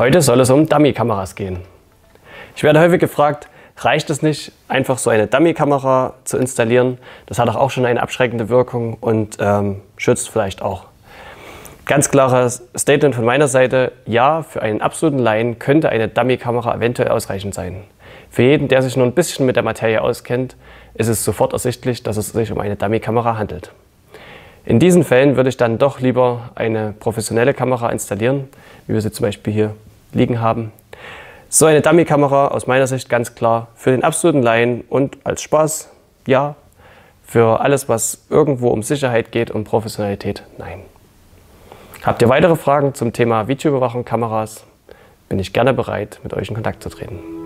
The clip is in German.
Heute soll es um Dummy-Kameras gehen. Ich werde häufig gefragt, reicht es nicht, einfach so eine Dummy-Kamera zu installieren? Das hat doch auch schon eine abschreckende Wirkung und schützt vielleicht auch. Ganz klares Statement von meiner Seite, ja, für einen absoluten Laien könnte eine Dummy-Kamera eventuell ausreichend sein. Für jeden, der sich nur ein bisschen mit der Materie auskennt, ist es sofort ersichtlich, dass es sich um eine Dummy-Kamera handelt. In diesen Fällen würde ich dann doch lieber eine professionelle Kamera installieren, wie wir sie zum Beispiel hier liegen haben. So eine Dummy-Kamera aus meiner Sicht ganz klar für den absoluten Laien und als Spaß, ja. Für alles, was irgendwo um Sicherheit geht, um Professionalität, nein. Habt ihr weitere Fragen zum Thema Videoüberwachung, Kameras, bin ich gerne bereit, mit euch in Kontakt zu treten.